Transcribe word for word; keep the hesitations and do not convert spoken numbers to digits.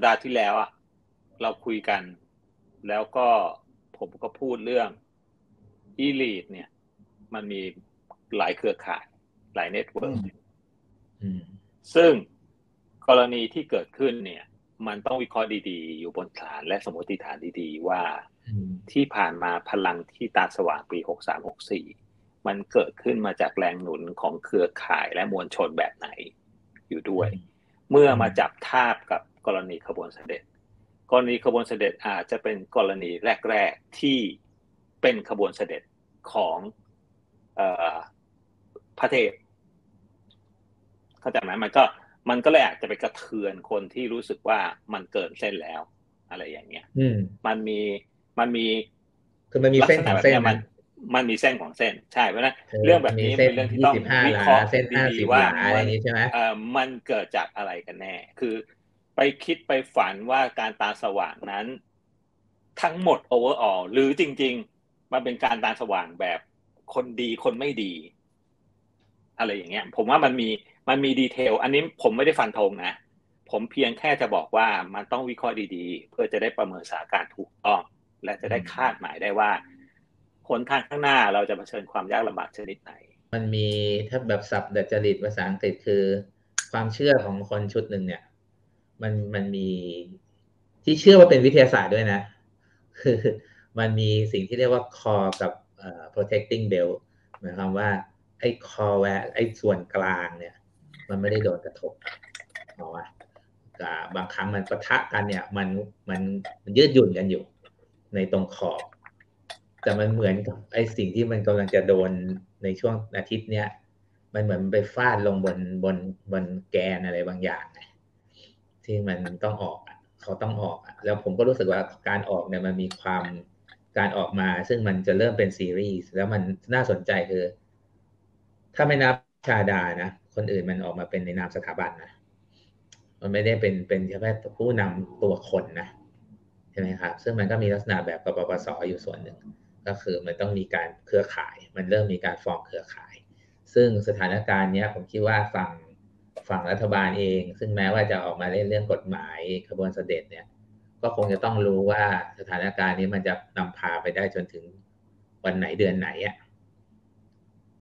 ดาห์ที่แล้วอ่ะเราคุยกันแล้วก็ผมก็พูดเรื่อง Elite เนี่ยมันมีหลายเครือข่ายหลายเน็ตเวิร์กซึ่งกรณีที่เกิดขึ้นเนี่ยมันต้องวิเคราะห์ดีๆอยู่บนฐานและสมมติฐานดีๆว่าที่ผ่านมาพลังที่ตาสว่างปีหกสาม หกสี่มันเกิดขึ้นมาจากแรงหนุนของเครือข่ายและมวลชนแบบไหนอยู่ด้วยเมื่อมาจับทาบกับกรณีขบวนเสด็จกรณีขบวนเสด็จอาจจะเป็นกรณีแรกๆที่เป็นขบวนเสด็จของเอ่อพระเทพเข้าใจไหมมันก็มันก็เลยอาจจะไปกระเทือนคนที่รู้สึกว่ามันเกินเส้นแล้วอะไรอย่างเงี้ยมันมีมันมีคือมันมีเส้นของเส้นมันมันมีเส้นของเส้นใช่เพราะนั้นเรื่องแบบนี้เป็นเรื่องที่ต้องวิเคราะห์ดีๆว่ามันเอ่อมันเกิดจากอะไรกันแน่คือไปคิดไปฝันว่าการตาสว่างนั้นทั้งหมด overall หรือจริงๆมันเป็นการตาสว่างแบบคนดีคนไม่ดีอะไรอย่างเงี้ยผมว่ามันมีมันมีดีเทลอันนี้ผมไม่ได้ฟันธงนะผมเพียงแค่จะบอกว่ามันต้องวิเคราะห์ดีๆเพื่อจะได้ประเมินสถานการณ์ถูกต้องและจะได้คาดหมายได้ว่าหนทางข้างหน้าเราจะเผชิญความยากลำบากชนิดไหนมันมีถ้าแบบศัพท์ดัดจริตภาษาอังกฤษคือความเชื่อของคนชุดหนึ่งเนี่ยมันมันมีที่เชื่อว่าเป็นวิทยาศาสตร์ด้วยนะคือมันมีสิ่งที่เรียกว่า core กับ protecting belt หมายความว่าไอ้ core แวไอ้ส่วนกลางเนี่ยมันไม่ได้โดนกระทบหรอวะบางครั้งมันปะทะกันเนี่ยมันมันมันยืดหยุ่นกันอยู่ในตรงขอบแต่มันเหมือนกับไอ้สิ่งที่มันกำลังจะโดนในช่วงอาทิตย์เนี้ยมันเหมือนไปฟาดลงบนบนบนแกนอะไรบางอย่างไงที่มันต้องออกเขาต้องออกแล้วผมก็รู้สึกว่าการออกเนี่ยมันมีความการออกมาซึ่งมันจะเริ่มเป็นซีรีส์แล้วมันน่าสนใจคือถ้าไม่นับชาดานะคนอื่นมันออกมาเป็นในนามสถาบันนะมันไม่ได้เป็นเป็นเฉพาะผู้นำตัวคนนะใช่ไหมครับซึ่งมันก็มีลักษณะแบบกปปสอยู่ส่วนหนึ่งก็คือมันต้องมีการเครือข่ายมันเริ่มมีการฟอร์มเครือข่ายซึ่งสถานการณ์นี้ผมคิดว่าฝั่งฝั่งรัฐบาลเองซึ่งแม้ว่าจะออกมาเล่นเรื่องกฎหมายขบวนเสด็จเนี่ยก็คงจะต้องรู้ว่าสถานการณ์นี้มันจะนำพาไปได้จนถึงวันไหนเดือนไหนอ่ะ